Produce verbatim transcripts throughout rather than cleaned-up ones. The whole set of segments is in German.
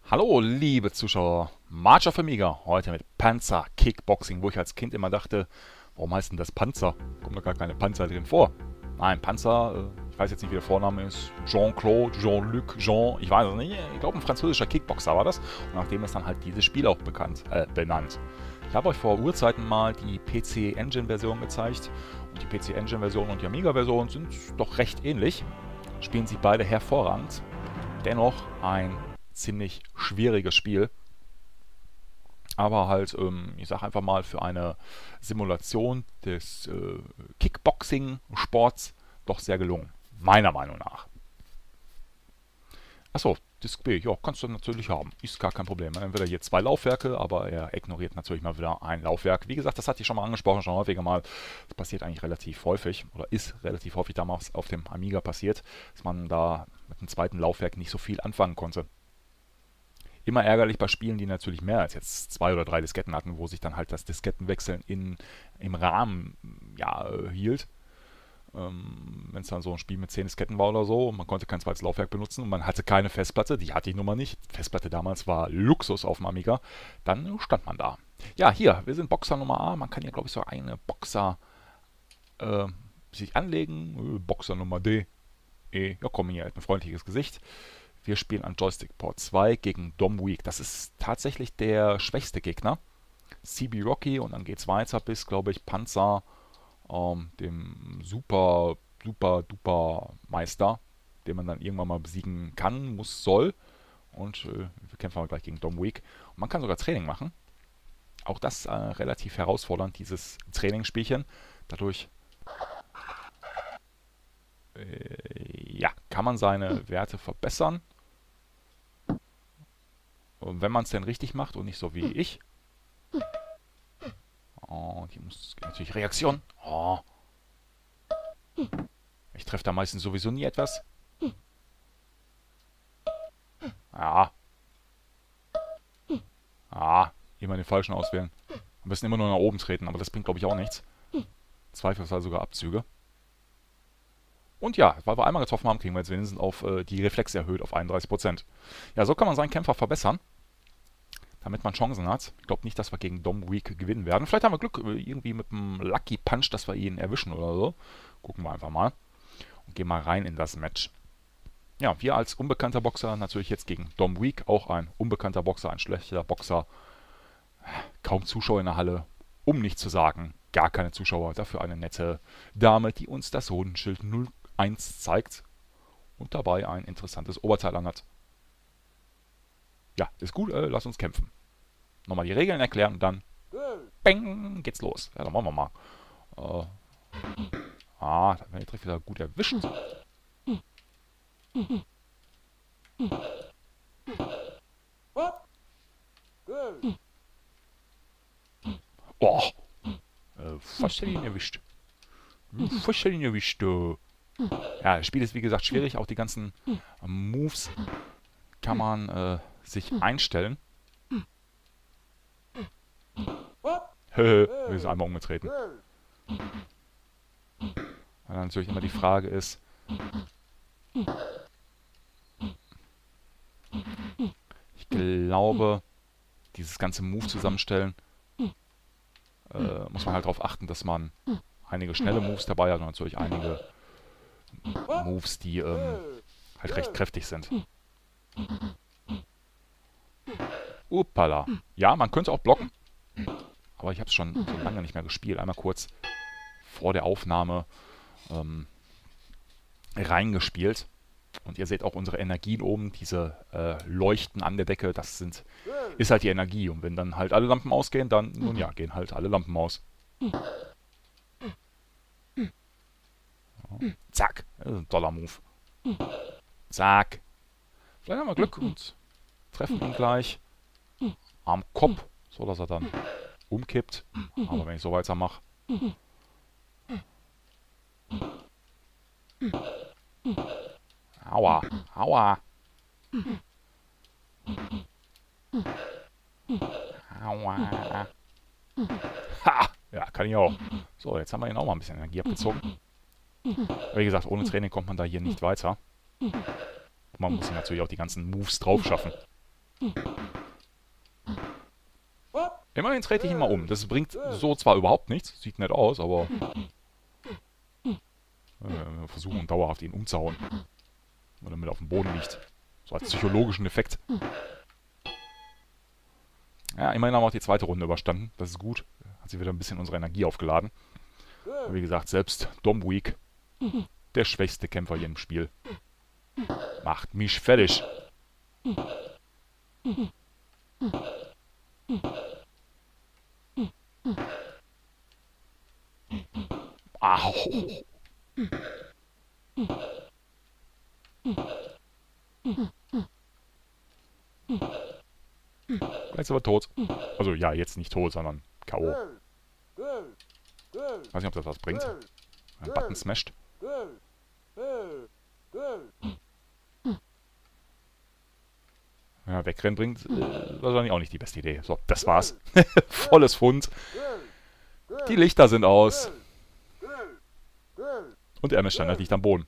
Hallo, liebe Zuschauer. March of Amiga, heute mit Panzer Kickboxing, wo ich als Kind immer dachte, warum heißt denn das Panzer? Kommt doch gar keine Panzer drin vor. Nein, Panzer, äh, ich weiß jetzt nicht, wie der Vorname ist. Jean-Claude, Jean-Luc, Jean, ich weiß es nicht. Ich glaube, ein französischer Kickboxer war das. Und nachdem ist dann halt dieses Spiel auch bekannt, äh, benannt. Ich habe euch vor Urzeiten mal die P C Engine Version gezeigt. Und die P C Engine Version und die Amiga Version sind doch recht ähnlich. Spielen sie beide hervorragend. Dennoch ein ziemlich schwieriges Spiel. Aber halt, ähm, ich sage einfach mal, für eine Simulation des äh, Kickboxing-Sports doch sehr gelungen. Meiner Meinung nach. Achso, Disk B, ja, kannst du natürlich haben. Ist gar kein Problem. Entweder hier zwei Laufwerke, aber er ignoriert natürlich mal wieder ein Laufwerk. Wie gesagt, das hatte ich schon mal angesprochen, schon häufiger mal. Das passiert eigentlich relativ häufig, oder ist relativ häufig damals auf dem Amiga passiert, dass man da mit dem zweiten Laufwerk nicht so viel anfangen konnte. Immer ärgerlich bei Spielen, die natürlich mehr als jetzt zwei oder drei Disketten hatten, wo sich dann halt das Diskettenwechseln in, im Rahmen ja, äh, hielt. Ähm, Wenn es dann so ein Spiel mit zehn Disketten war oder so und man konnte kein zweites Laufwerk benutzen und man hatte keine Festplatte, die hatte ich nun mal nicht. Festplatte damals war Luxus auf dem Amiga. Dann stand man da. Ja, hier, wir sind Boxer Nummer A. Man kann hier, glaube ich, so eine Boxer äh, sich anlegen. Boxer Nummer D. E. Ja, komm, hier hat ein freundliches Gesicht. Wir spielen an Joystick Port zwei gegen Dom Week. Das ist tatsächlich der schwächste Gegner. C B Rocky und dann geht es weiter bis, glaube ich, Panzer, ähm, dem super, super, duper Meister, den man dann irgendwann mal besiegen kann, muss, soll. Und äh, wir kämpfen aber gleich gegen Dom Week. Und man kann sogar Training machen. Auch das äh, relativ herausfordernd, dieses Trainingsspielchen. Dadurch äh, ja, kann man seine Werte verbessern. Und wenn man es denn richtig macht und nicht so wie ich. Oh, die muss natürlich Reaktion. Oh. Ich treffe da meistens sowieso nie etwas. Ja. Ah, immer den falschen auswählen. Am besten immer nur nach oben treten, aber das bringt, glaube ich, auch nichts. Zweifelsfall sogar Abzüge. Und ja, weil wir einmal getroffen haben, kriegen wir jetzt wenigstens auf äh, die Reflexe erhöht auf einunddreißig Prozent. Ja, so kann man seinen Kämpfer verbessern, damit man Chancen hat. Ich glaube nicht, dass wir gegen Dom Week gewinnen werden. Vielleicht haben wir Glück, irgendwie mit einem Lucky Punch, dass wir ihn erwischen oder so. Gucken wir einfach mal. Und gehen mal rein in das Match. Ja, wir als unbekannter Boxer natürlich jetzt gegen Dom Week. Auch ein unbekannter Boxer, ein schlechter Boxer. Kaum Zuschauer in der Halle. Um nicht zu sagen, gar keine Zuschauer. Dafür eine nette Dame, die uns das Hodenschild null eins zeigt. Und dabei ein interessantes Oberteil anhat. Ja, ist gut, äh, lass uns kämpfen. Nochmal die Regeln erklären und dann bang, geht's los. Ja, dann machen wir mal. Äh, ah, da werden die Treffer wieder gut erwischt. Oh, äh, fast hätte ich ihn erwischt. Fast hätte ich ihn erwischt. Äh. Ja, das Spiel ist wie gesagt schwierig. Auch die ganzen äh, Moves kann man äh, sich einstellen. Wir sind einmal umgetreten. Und dann natürlich immer die Frage ist, ich glaube, dieses ganze Move zusammenstellen, äh, muss man halt darauf achten, dass man einige schnelle Moves dabei hat und natürlich einige Moves, die ähm, halt recht kräftig sind. Uppala. Ja, man könnte auch blocken. Aber ich habe es schon so lange nicht mehr gespielt. Einmal kurz vor der Aufnahme ähm, reingespielt. Und ihr seht auch unsere Energien oben, diese äh, Leuchten an der Decke, das sind, ist halt die Energie. Und wenn dann halt alle Lampen ausgehen, dann, nun ja, gehen halt alle Lampen aus. Ja. Zack, das ist ein toller Move. Zack. Vielleicht haben wir Glück und treffen ihn gleich am Kopf, so dass er dann umkippt. Aber wenn ich so weitermache. Aua, aua. Aua. Ha! Ja, kann ich auch. So, jetzt haben wir ihn auch mal ein bisschen Energie abgezogen. Aber wie gesagt, ohne Training kommt man da hier nicht weiter. Man muss natürlich auch die ganzen Moves drauf schaffen. Immerhin trete ich ihn mal um. Das bringt so zwar überhaupt nichts, sieht nett aus, aber äh, wir versuchen dauerhaft ihn umzuhauen. Und damit er auf dem Boden liegt. So als psychologischen Effekt. Ja, immerhin haben wir auch die zweite Runde überstanden. Das ist gut. Hat sich wieder ein bisschen unsere Energie aufgeladen. Aber wie gesagt, selbst Domweak, der schwächste Kämpfer hier im Spiel, macht mich fertig. Au. Jetzt aber tot. Also ja, jetzt nicht tot, sondern K O. Weiß nicht, ob das was bringt. Ein Button smashed. Ja, wegrennen bringt äh, wahrscheinlich auch nicht die beste Idee. So, das war's. Volles Fund. Die Lichter sind aus. Und der M S-Standard liegt am Boden.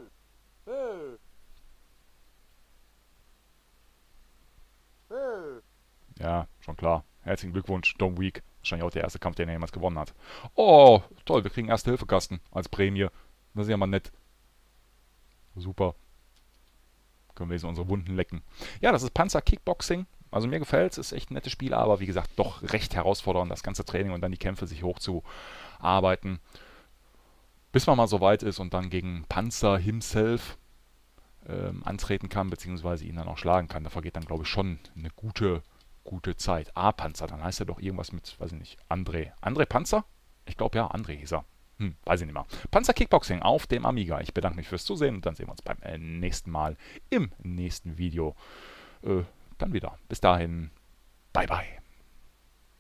Ja, schon klar. Herzlichen Glückwunsch, Domweak. Wahrscheinlich auch der erste Kampf, den er jemals gewonnen hat. Oh, toll, wir kriegen Erste-Hilfe-Kasten als Prämie. Das ist ja mal nett. Super. Können wir jetzt unsere Wunden lecken. Ja, das ist Panzer Kickboxing. Also mir gefällt es, ist echt ein nettes Spiel, aber wie gesagt, doch recht herausfordernd, das ganze Training und dann die Kämpfe sich hochzuarbeiten. Bis man mal so weit ist und dann gegen Panzer himself ähm, antreten kann, beziehungsweise ihn dann auch schlagen kann. Da vergeht dann, glaube ich, schon eine gute, gute Zeit. A-Panzer, dann heißt er doch irgendwas mit, weiß ich nicht, André. André Panzer? Ich glaube ja, André hieß er. Hm, weiß ich nicht mehr. Panzer Kickboxing auf dem Amiga. Ich bedanke mich fürs Zusehen und dann sehen wir uns beim äh, nächsten Mal im nächsten Video äh, dann wieder. Bis dahin, bye bye.